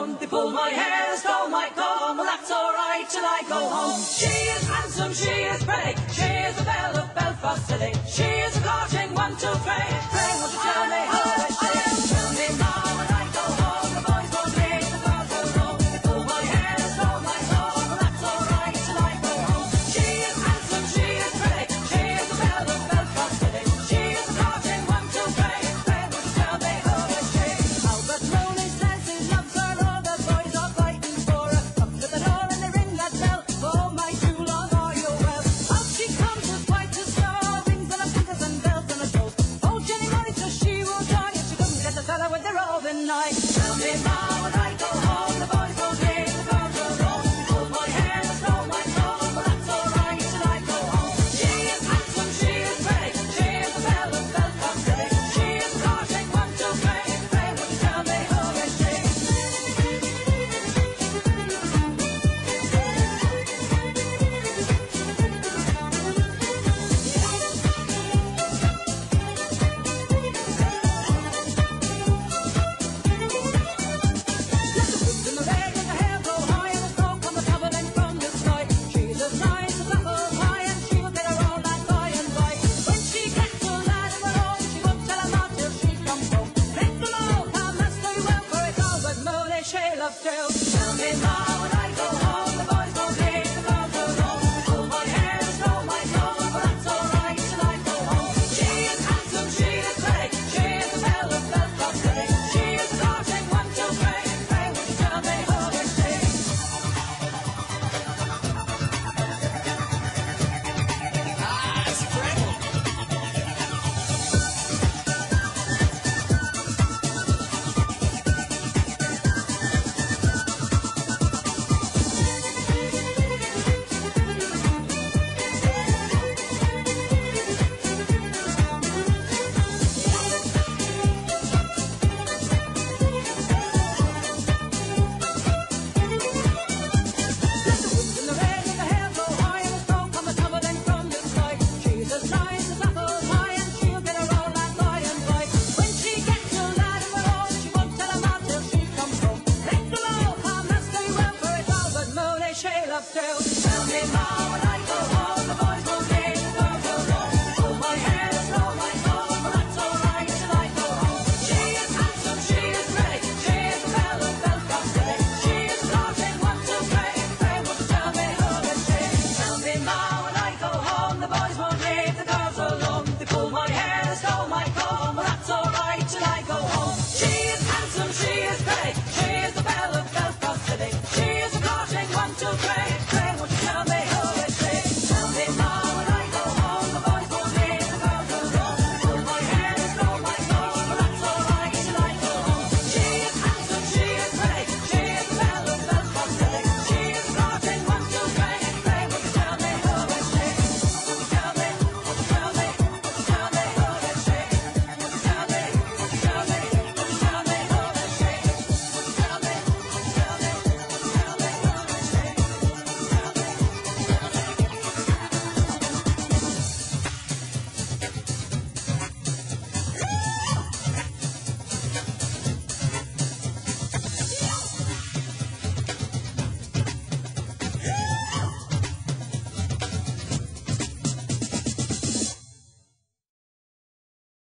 on. They pulled my hair, stole my comb, well that's alright till I go home. She is handsome, she is pretty, she is the belle of Belfast City. She is a courting 1, 2, 3. Pray won't you tell me how is she? Tell me now when I go home, the boys won't leave, the girls will know. They pulled my hair, stole my comb, well that's alright till I go home. She is handsome, she is pretty, she is the belle of Belfast City. She is a courting 1, 2, 3. Pray won't you tell me how is she? Albert Rooney says he loves her, all the boys are fighting for her. Up to the door and they ring that bell. Oh my true love, are you well? Out she comes as white as snow, rings and a fingers and bells and a toast. Oh Jenny Molly says she will die if she couldn't get the fella with the roving eye. Tell me